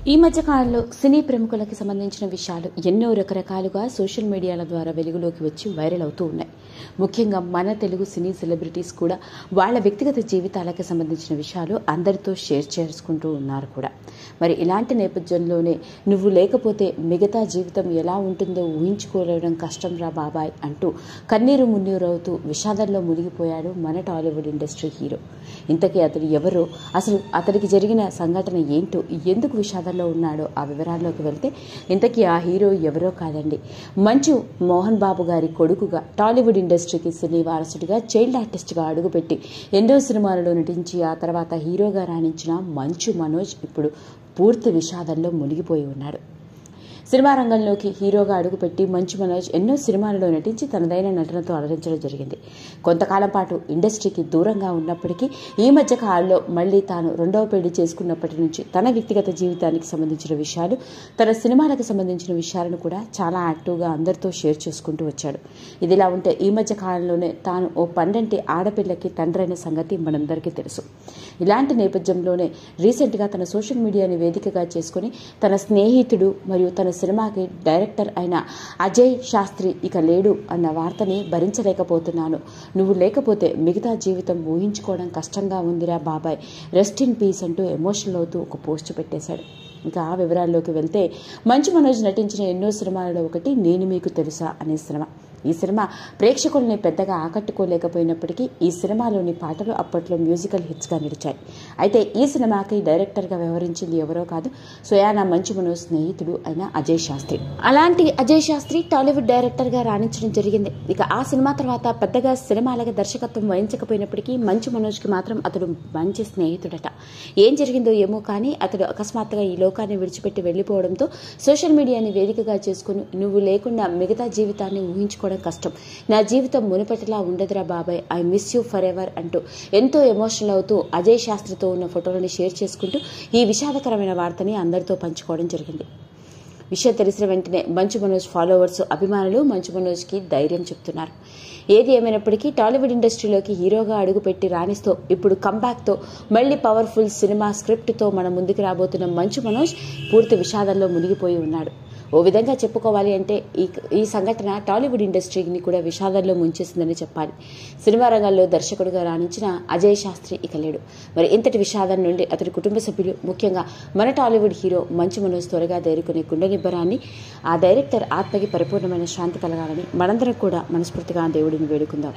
ఈ మధ్య కాలంలో సినీ ప్రముఖులకు సంబంధించిన విషయాలు ఎన్నో రకరకాలుగా సోషల్ మీడియాల ద్వారా వెలుగులోకి వచ్చి వైరల్ అవుతూ ఉన్నాయి. ముఖ్యంగా మన తెలుగు సినీ సెలబ్రిటీస్ కూడా వాళ్ళ వ్యక్తిగత జీవితాలకు సంబంధించిన విషయాలు అందరితో షేర్ చేసుకుంటూ ఉన్నారు కూడా. మరి ఇలాంటి నేపథ్యంలోనే నువ్వు లేకపోతే మిగతా జీవితం ఎలా ఉంటుందో ఊహించుకోవడం కష్టం రా బాబాయ్ అంటూ కన్నీరు మున్నీరవుతూ విషాదంలో మునిగిపోయాడు మన టాలీవుడ్ ఇండస్ట్రీ హీరో. ఇంతకీ అతడు ఎవరో, అసలు అతడికి జరిగిన సంఘటన ఏంటో, ఎందుకు విషాదంలో ఉన్నాడో ఆ వివరాల్లోకి వెళ్తే ఇంతకీ ఆ హీరో ఎవరో కాదండి, మంచు మోహన్ బాబు గారి కొడుకుగా టాలీవుడ్ ఇండస్ట్రీకి సినీ వారసుడిగా చైల్డ్ ఆర్టిస్ట్గా అడుగుపెట్టి ఎన్నో సినిమాలలో నటించి ఆ తర్వాత హీరోగా రాణించిన మంచు మనోజ్ ఇప్పుడు పూర్తి విషాదంలో మునిగిపోయి ఉన్నాడు. సినిమా రంగంలోకి హీరోగా అడుగుపెట్టి మంచు మనోజ్ ఎన్నో సినిమాలలో నటించి తనదైన నటనతో అలరించడం జరిగింది. కొంతకాలం పాటు ఇండస్ట్రీకి దూరంగా ఉన్నప్పటికీ ఈ మధ్య కాలంలో మళ్లీ తాను రెండవ పెళ్లి చేసుకున్నప్పటి నుంచి తన వ్యక్తిగత జీవితానికి సంబంధించిన విషయాలు, తన సినిమాలకు సంబంధించిన విషయాలను కూడా చాలా యాక్టివ్గా అందరితో షేర్ చేసుకుంటూ వచ్చాడు. ఇదిలా ఉంటే ఈ మధ్య కాలంలోనే తాను ఓ 12 ఆడపిల్లకి తండ్రైన సంగతి మనందరికీ తెలుసు. ఇలాంటి నేపథ్యంలోనే రీసెంట్గా తన సోషల్ మీడియాని వేదికగా చేసుకుని తన స్నేహితుడు మరియు తన సినిమాకి డైరెక్టర్ అయిన అజయ్ శాస్త్రి ఇక లేడు అన్న వార్తని భరించలేకపోతున్నాను, నువ్వు లేకపోతే మిగతా జీవితం ఊహించుకోవడం కష్టంగా ఉందిరా బాబాయ్, రెస్ట్ ఇన్ పీస్ అంటూ ఎమోషనల్ అవుతూ ఒక పోస్ట్ పెట్టేశాడు. ఇంకా ఆ వివరాల్లోకి వెళ్తే మంచు మనోజ్ నటించిన ఎన్నో సినిమాలలో ఒకటి నేను మీకు తెలుసా అనే సినిమా. ఈ సినిమా ప్రేక్షకుల్ని పెద్దగా ఆకట్టుకోలేకపోయినప్పటికీ ఈ సినిమాలోని పాటలు అప్పట్లో మ్యూజికల్ హిట్స్గా నిలిచాయి. అయితే ఈ సినిమాకి డైరెక్టర్గా వ్యవహరించింది ఎవరో కాదు, స్వయానా మంచు మనోజ్ స్నేహితుడు అయిన అజయ్ శాస్త్రి. అలాంటి అజయ్ శాస్త్రి టాలీవుడ్ డైరెక్టర్గా రాణించడం జరిగింది. ఇక ఆ సినిమా తర్వాత పెద్దగా సినిమాలకు దర్శకత్వం వహించకపోయినప్పటికీ మంచు మనోజ్కి మాత్రం అతడు మంచి స్నేహితుడట. ఏం జరిగిందో ఏమో కానీ అతడు అకస్మాత్తుగా ఈ లోకాన్ని విడిచిపెట్టి వెళ్లిపోవడంతో సోషల్ మీడియాని వేదికగా చేసుకుని నువ్వు లేకుండా మిగతా జీవితాన్ని ఊహించుకోవడం కష్టం, నా జీవితం మునుపటిలా ఉండదురా బాబాయ్, I miss you forever అంటూ ఎంతో ఎమోషనల్ అవుతూ అజయ్ శాస్త్రితో ఉన్న ఫోటోలను షేర్ చేసుకుంటూ ఈ విషాదకరమైన వార్తని అందరితో పంచుకోవడం జరిగింది. విషయం తెలిసిన వెంటనే మంచు మనోజ్ ఫాలోవర్స్, అభిమానులు మంచు మనోజ్కి ధైర్యం చెప్తున్నారు. ఏది ఏమైనప్పటికీ టాలీవుడ్ ఇండస్ట్రీలోకి హీరోగా అడుగుపెట్టి రాణిస్తూ ఇప్పుడు కంబ్యాక్తో మళ్లీ పవర్ఫుల్ సినిమా స్క్రిప్ట్తో మన ముందుకు రాబోతున్న మంచు మనోజ్ పూర్తి విషాదంలో మునిగిపోయి ఉన్నాడు. ఓ విధంగా చెప్పుకోవాలి అంటే ఈ సంఘటన టాలీవుడ్ ఇండస్ట్రీని కూడా విషాదంలో ముంచేసిందని చెప్పాలి. సినిమా రంగంలో దర్శకుడిగా రాణించిన అజయ్ శాస్త్రి ఇక లేడు. మరి ఇంతటి విషాదం నుండి అతడి కుటుంబ సభ్యులు, ముఖ్యంగా మన టాలీవుడ్ హీరో మంచు మనోజ్ త్వరగా దేరుకునే గుండె నిబ్బరాన్ని, ఆ డైరెక్టర్ ఆత్మకి పరిపూర్ణమైన శాంతి కలగాలని మనందరం కూడా మనస్ఫూర్తిగా దేవుడిని వేడుకుందాం.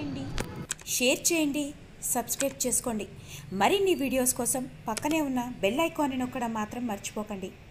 షేర్ చేయండి, సబ్స్క్రైబ్ చేసుకోండి. మరిన్ని వీడియోస్ కోసం పక్కనే ఉన్న బెల్ ఐకాన్ని నొక్కడం మాత్రం మర్చిపోకండి.